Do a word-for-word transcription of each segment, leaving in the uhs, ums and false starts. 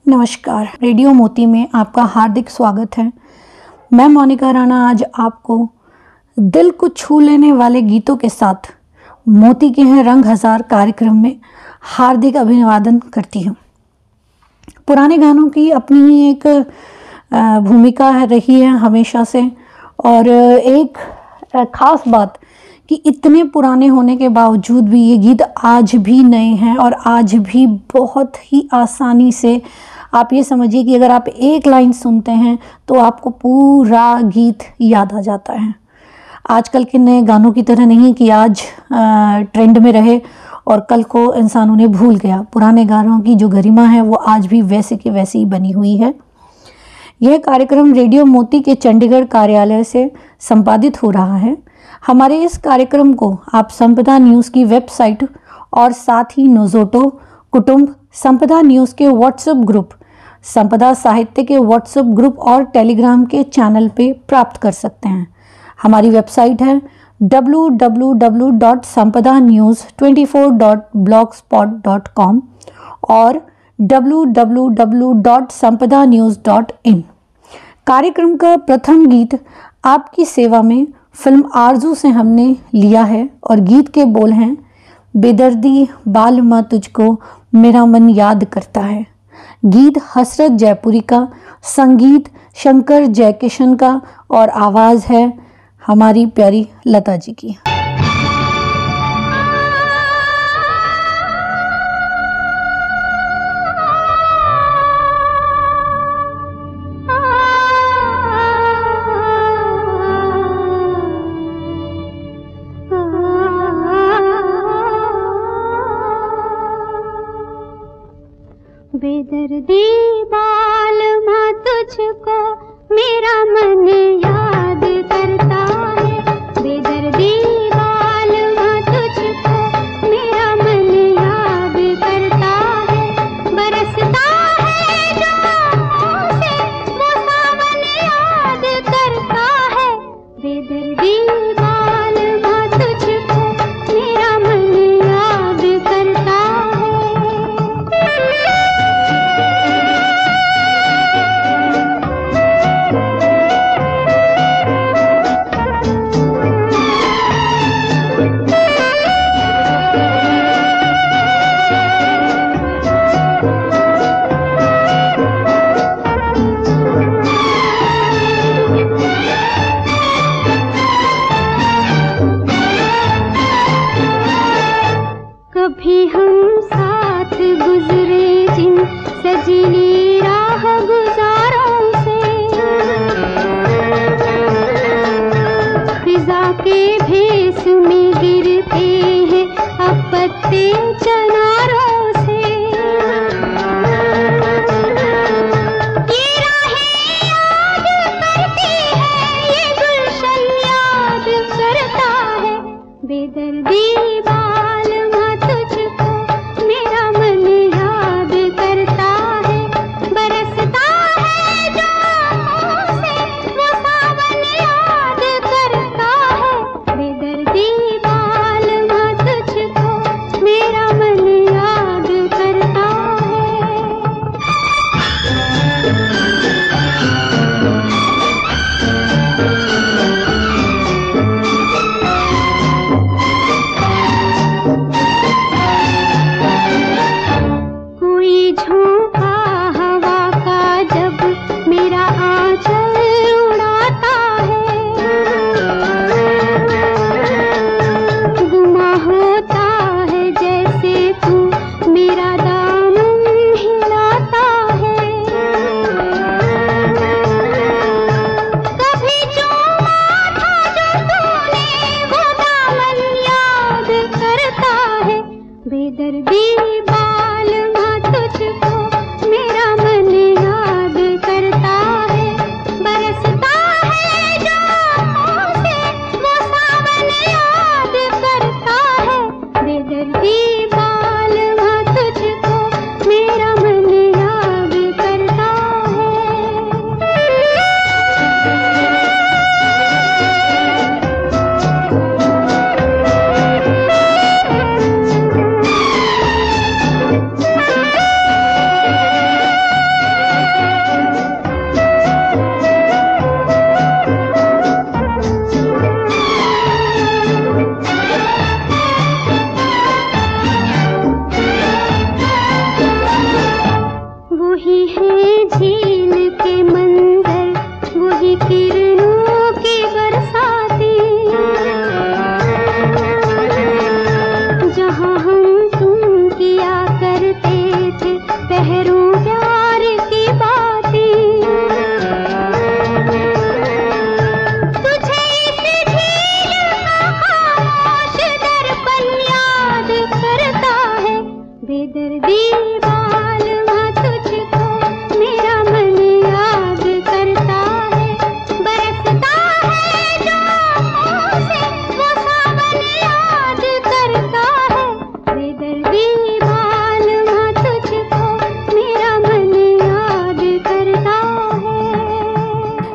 नमस्कार, रेडियो मोती में आपका हार्दिक स्वागत है। मैं मोनिका राणा आज आपको दिल को छू लेने वाले गीतों के साथ मोती के हैं रंग हजार कार्यक्रम में हार्दिक अभिवादन करती हूँ। पुराने गानों की अपनी ही एक भूमिका रही है हमेशा से, और एक ख़ास बात कि इतने पुराने होने के बावजूद भी ये गीत आज भी नए हैं और आज भी बहुत ही आसानी से आप ये समझिए कि अगर आप एक लाइन सुनते हैं तो आपको पूरा गीत याद आ जाता है। आजकल के नए गानों की तरह नहीं कि आज ट्रेंड में रहे और कल को इंसान उन्हें भूल गया। पुराने गानों की जो गरिमा है वो आज भी वैसे की वैसी ही बनी हुई है। यह कार्यक्रम रेडियो मोती के चंडीगढ़ कार्यालय से संपादित हो रहा है। हमारे इस कार्यक्रम को आप संपदा न्यूज़ की वेबसाइट और साथ ही नोज़ोटो, कुटुंब, संपदा न्यूज़ के व्हाट्सएप ग्रुप, संपदा साहित्य के व्हाट्सएप ग्रुप और टेलीग्राम के चैनल पे प्राप्त कर सकते हैं। हमारी वेबसाइट है W W W dot Sampada news twenty four dot blogspot dot com और W W W dot Sampada news dot in. कार्यक्रम का प्रथम गीत आपकी सेवा में फिल्म आरजू से हमने लिया है और गीत के बोल हैं, बेदर्दी बाल माँ तुझको मेरा मन याद करता है। गीत हसरत जयपुरी का, संगीत शंकर जयकिशन का और आवाज़ है हमारी प्यारी लता जी की। बेदर्दी बाल माँ तुझको मेरा मन याद करता है। बेदर्दी बाल माँ तुझको मेरा मन याद करता है। बरसता है जो आँखों से वो सावन याद करता है। बेदर्दी बाल माँ तुझको मेरा मन याद करता है। कभी हम साथ गुजरे जिन सजीली राह गुजारों से, फिजा के भेस में गिरते हैं अब पत्ते चनारों से। ये राहें याद करती है, ये गुलशन याद करता है। बेदर्दी बाल माँ तुझको मेरा मन याद करता है। बरसता है जो आँखों से वो सावन याद करता है। बेदर्दी बाल माँ तुझको मेरा मन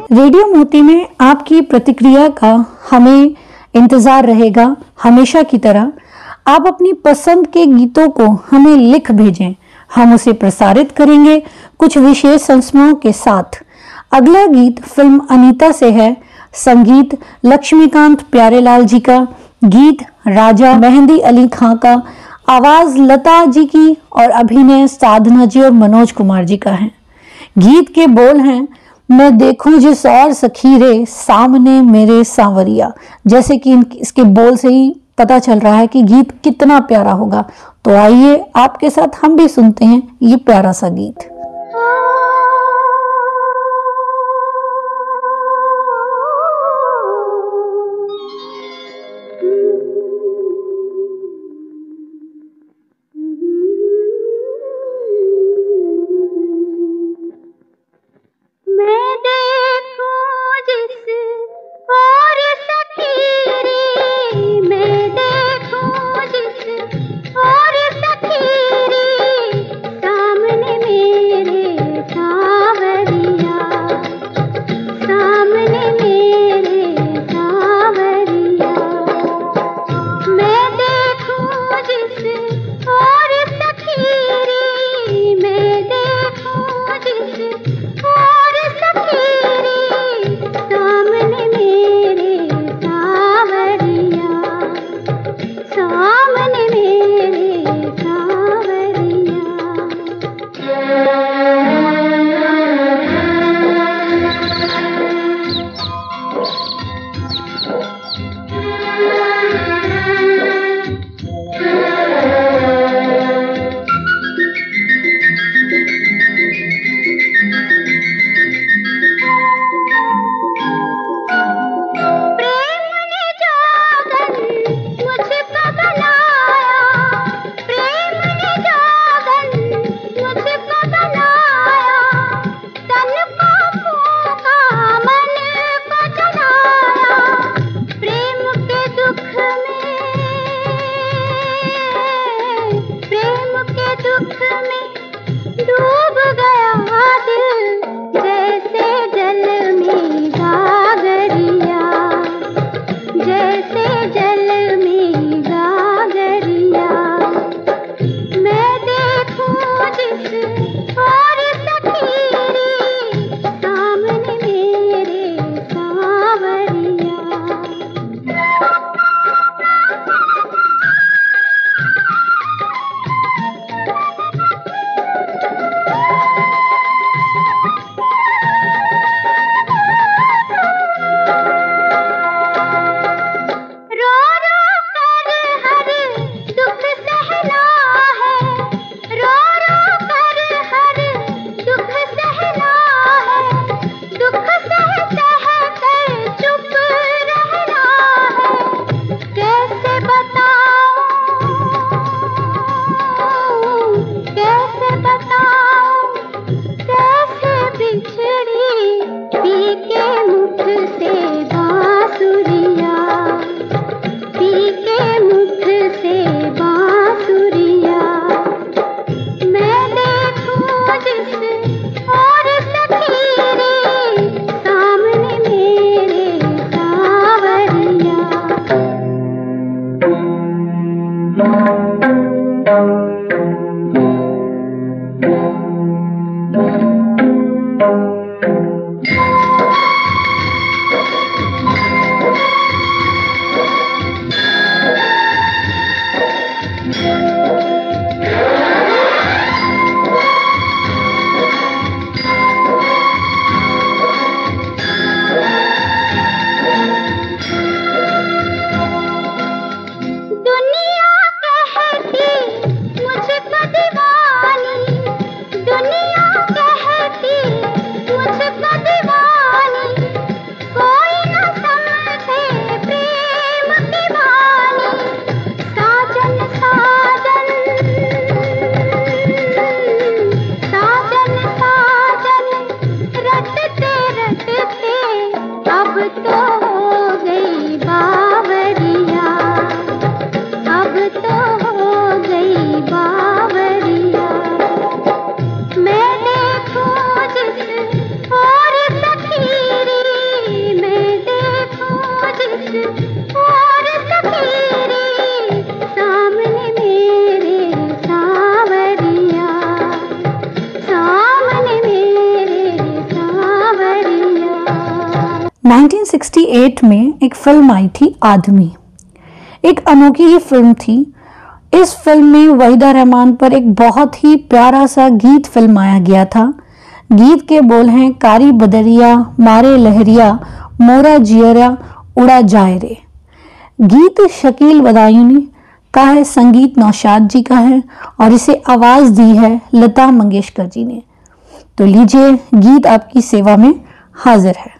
रेडियो मोती में आपकी प्रतिक्रिया का हमें इंतज़ार रहेगा हमेशा की तरह। आप अपनी पसंद के गीतों को हमें लिख भेजें, हम उसे प्रसारित करेंगे कुछ विशेष संस्मरणों के साथ। अगला गीत फिल्म अनीता से है। संगीत लक्ष्मीकांत प्यारेलाल जी का, गीत राजा मेहंदी अली खां का, आवाज लता जी की और अभिनय साधना जी और मनोज कुमार जी का है। गीत के बोल हैं, मैं देखूं जिस और सखी रे सामने मेरे सांवरिया। जैसे कि इसके बोल से ही पता चल रहा है कि गीत कितना प्यारा होगा। तो आइए आपके साथ हम भी सुनते हैं ये प्यारा सा गीत। सामने में नाइनटीन सिक्सटी एट में एक फिल्म आई थी आदमी। एक अनोखी ही फिल्म थी। इस फिल्म में वहीदा रहमान पर एक बहुत ही प्यारा सा गीत फिल्माया गया था। गीत के बोल हैं, कारी बदरिया मारे लहरिया मोरा जियरा उड़ा जाए रे। गीत शकील बदायूनी का है, संगीत नौशाद जी का है और इसे आवाज दी है लता मंगेशकर जी ने। तो लीजिए, गीत आपकी सेवा में हाजिर है।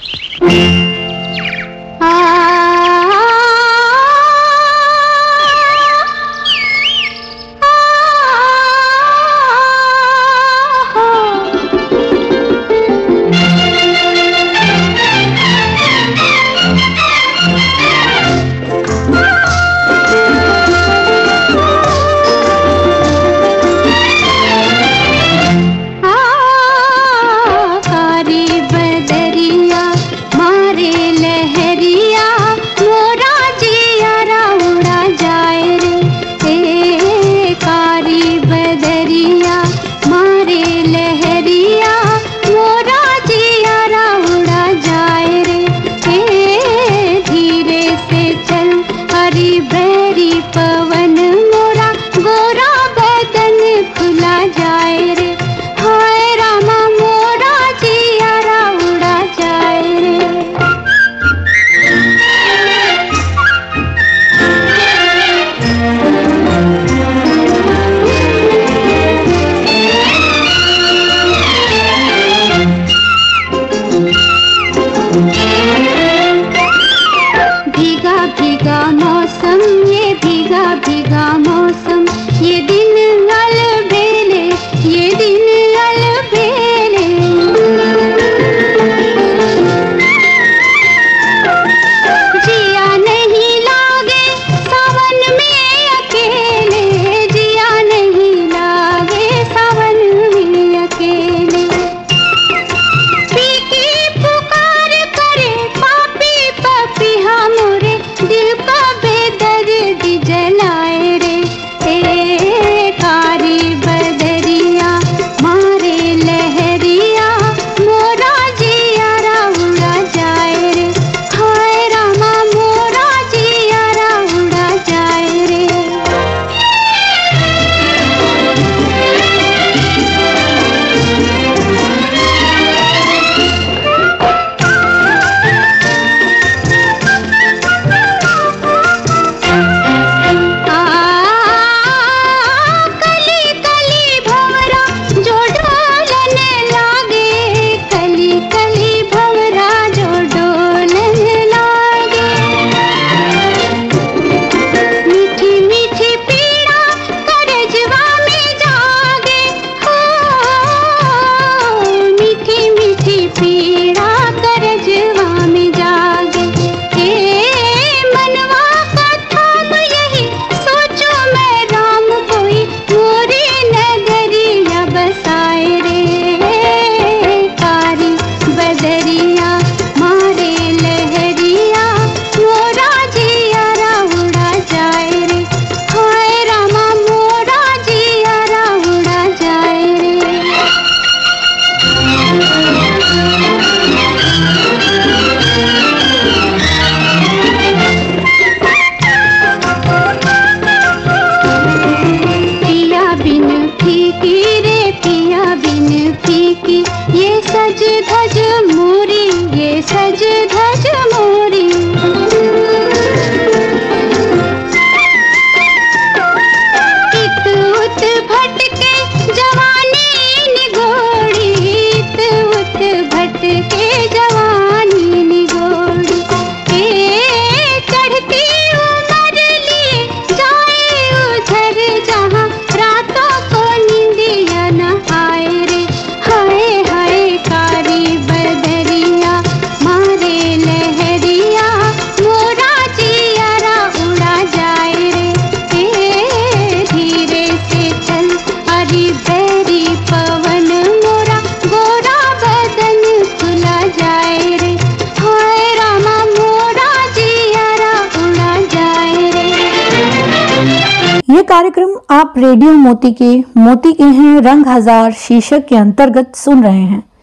ये कार्यक्रम आप रेडियो मोती के मोती के हैं रंग हजार शीर्षक के अंतर्गत सुन रहे हैं।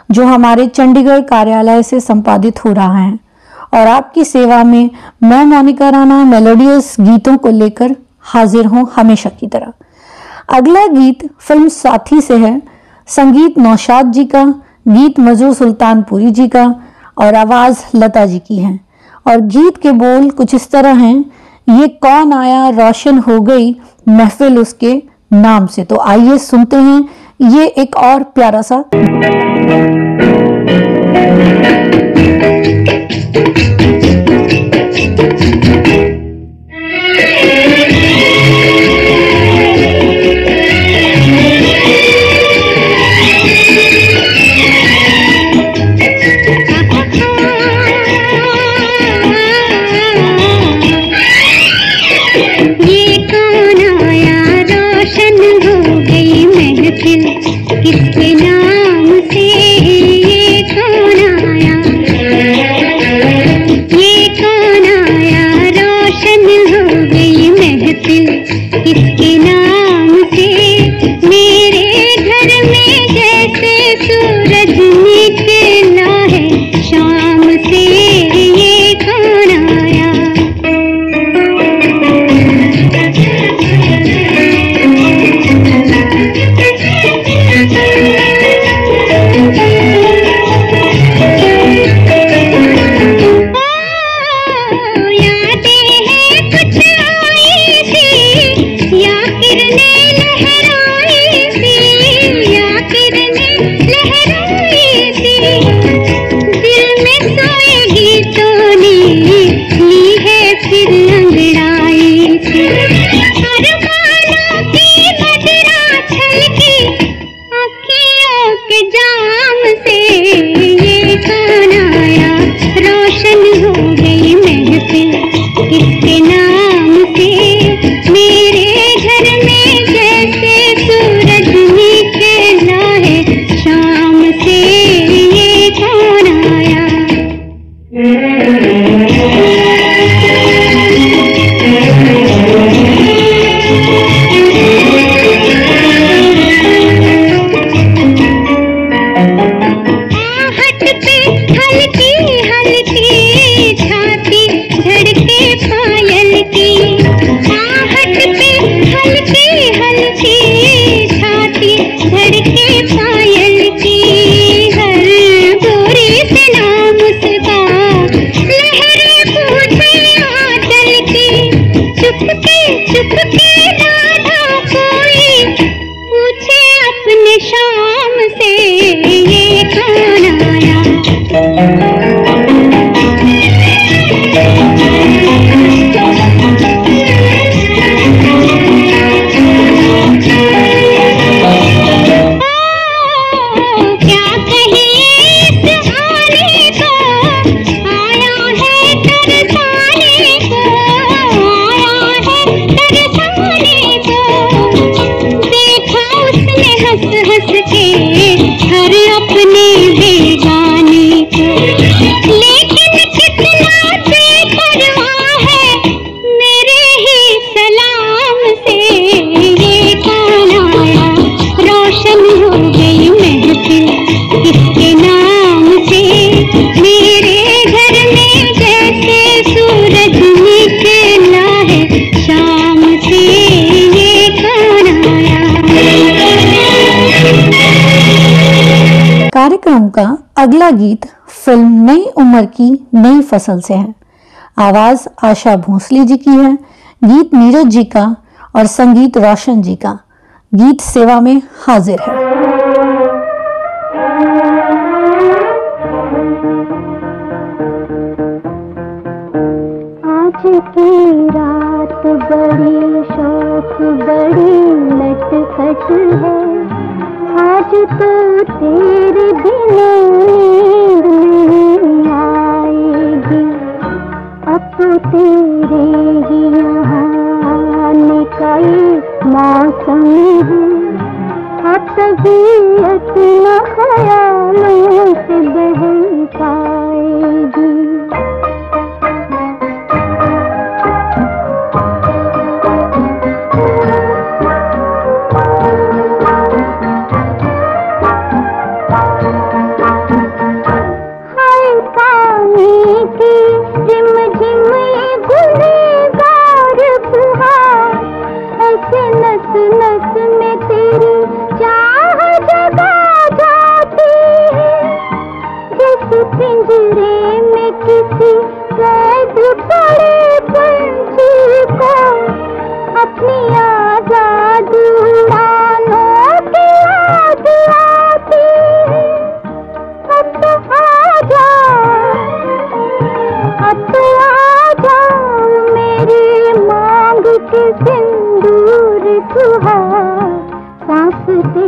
जो हमारे चंडीगढ़ कार्यालय से संपादित हो रहा है। और आपकी सेवा में मैं मोनिका राणा मेलोडियस गीतों को लेकर हाजिर हूं हमेशा की तरह। अगला गीत फिल्म साथी से है। संगीत नौशाद जी का, गीत मजरू सुल्तानपुरी जी का और आवाज लता जी की है। और गीत के बोल कुछ इस तरह हैं, ये कौन आया रोशन हो गई महफिल उसके नाम से। तो आइए सुनते हैं ये एक और प्यारा सा किसके नाम से ये कौन आया, ये कौन आया रोशन हो गई महफिल किसके नाम से। मेरे घर में जैसे सूरज निकला है शाम से, ये कौन आया। कार्यक्रम का अगला गीत फिल्म नई उम्र की नई फसल से है। आवाज आशा भोसले जी की है, गीत नीरज जी का और संगीत रोशन जी का। गीत सेवा में हाजिर है। आज की रात बड़ी शौक बड़ी लटखट है, आज तो तेरे बिना नींद नहीं आएगी, अब तो तेरे ही यहाँ आने का मौसम है, अब तबीयत न ख्यालों से बहकाएगी।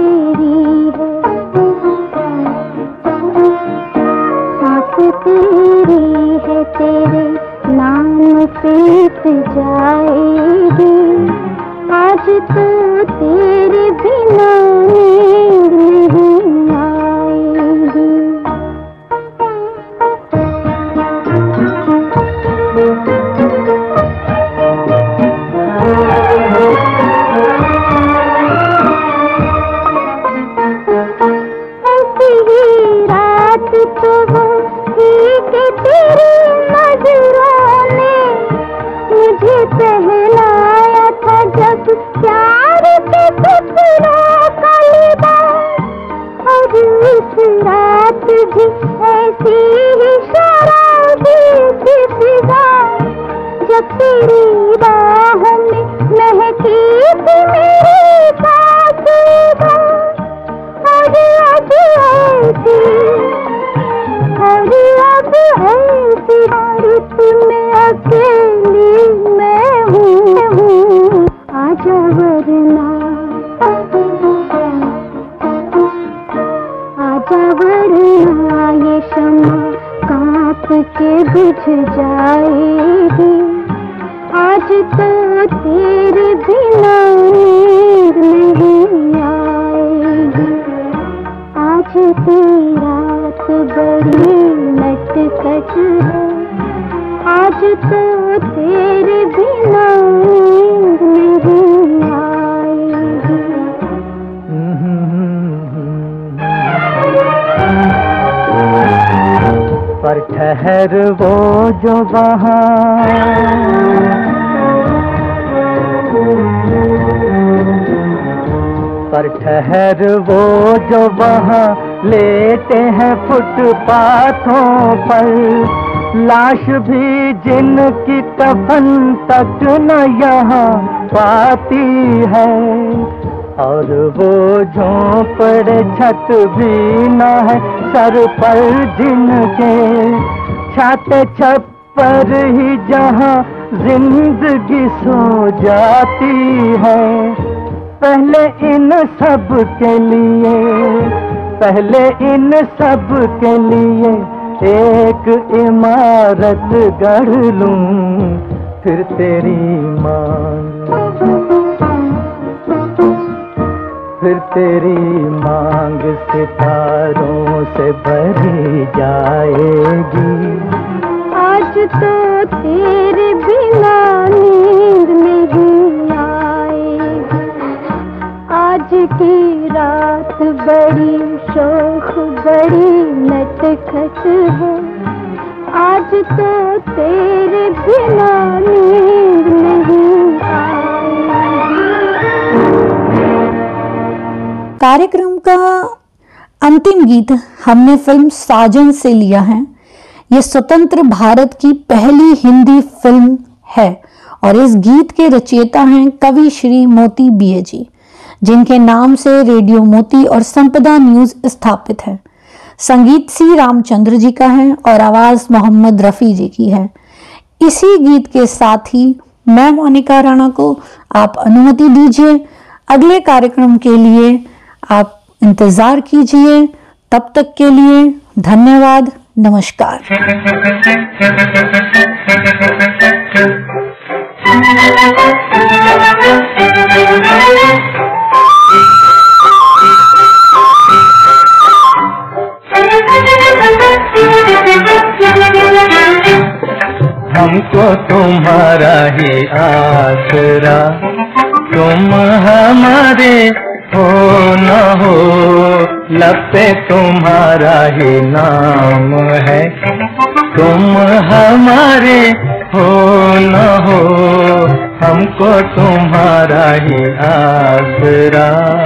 तेरी है, सांस तेरी है, तेरे नाम पीत जाएगी। आज तो तेरे बिना नींद नहीं आएगी। ऐसी ही रात तो वो थी कि तेरी नजरों ने मुझे पहलाया था, जब प्यार के सपनों का लिबास। और इस रात भी ऐसी ही शराबी थी फिजा, जब तेरी बाहों में महकी थी मेरी सासूबा। और अब ऐसी, और अब ऐसी रात में अकेली मैं हूँ। आजा वरना, आजा वरना ये शम्मा कांप के बुझ जाएगी। आज तो तेरे बिना नींद नहीं आएगी। आज की रात बड़ी नटखट है, आज तो तेरे बिना नींद नहीं आएगी। पर ठहर वो जो वहाँ पर ठहर वो जो वहाँ लेटे हैं फुटपाथों पर, लाश भी जिनकी कफन तक न यहाँ पाती है। और वो झोंपड़े छत भी न है सर पर जिनके, छाते छप्पर ही जहाँ जिंदगी सो जाती है। पहले इन सब के लिए, पहले इन सब के लिए एक इमारत गढ़ लूं, फिर तेरी मांग, फिर तेरी मांग सितारों से भरी जाएगी। आज तो तेरे बिना नींद नहीं आएगी। आज की रात बड़ी शौक बड़ी नटखट है, आज तो तेरे बिना नींद नहीं आएगी। कार्यक्रम का अंतिम गीत हमने फिल्म साजन से लिया है। ये स्वतंत्र भारत की पहली हिंदी फिल्म है और इस गीत के रचयिता हैं कवि श्री मोती बीए जी, जिनके नाम से रेडियो मोती और संपदा न्यूज स्थापित है। संगीत सी रामचंद्र जी का है और आवाज मोहम्मद रफी जी की है। इसी गीत के साथ ही मैं मोनिका राणा को आप अनुमति दीजिए। अगले कार्यक्रम के लिए आप इंतजार कीजिए। तब तक के लिए धन्यवाद, नमस्कार। हमको तुम्हारा ही आसरा, तुम हमारे हो न हो, लब पे तुम्हारा ही नाम है, तुम हमारे हो न हो, हमको तुम्हारा ही आसरा।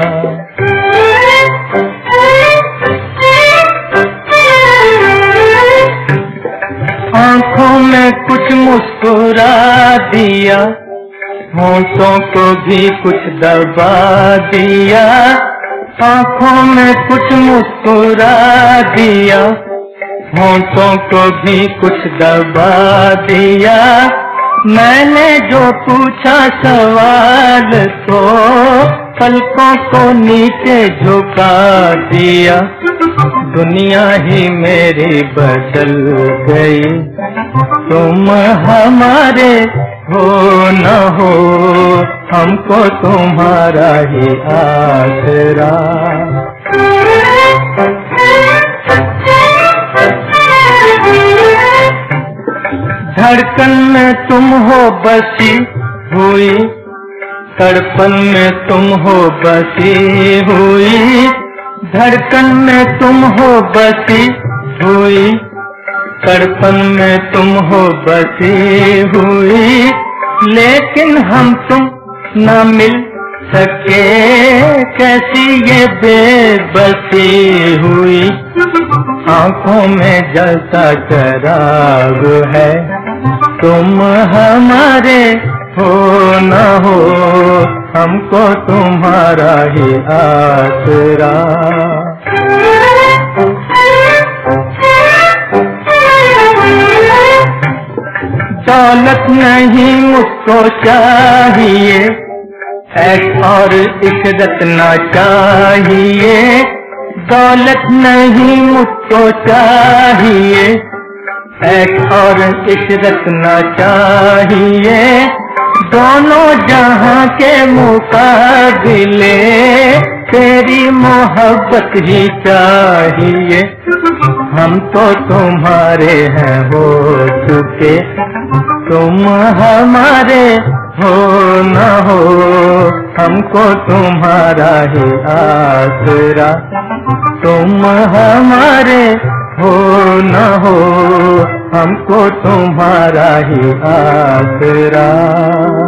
आँखों में कुछ मुस्कुरा दिया, होंठों को भी कुछ दबा दिया, आँखों में कुछ मुस्कुरा दिया, होंठों को भी कुछ दबा दिया। मैंने जो पूछा सवाल तो पलकों को नीचे झुका दिया, दुनिया ही मेरी बदल गई। तुम हमारे हो न हो, हमको तुम्हारा ही आसरा। धड़कन में तुम हो बसी हुई, तड़पन में तुम हो बसी हुई। धड़कन में तुम हो बसी हुई, तड़पन में तुम हो बसी हुई। लेकिन हम तुम न मिल सके, कैसी ये बेबसी हुई। आंखों में जलता चराग है, तुम हमारे हो न हो, हमको तुम्हारा ही आसरा। दौलत नहीं मुझको चाहिए, ऐश और इज्जत ना चाहिए। दौलत नहीं मुझको चाहिए, ऐश और इज्जत ना चाहिए। दोनों जहां के मुकाबिले तेरी मोहब्बत ही चाहिए। हम तो तुम्हारे हैं हो चुके, तुम हमारे हो न हो, हमको तुम्हारा ही आसरा। तुम हमारे हो न हो, हमको तुम्हारा ही आसरा।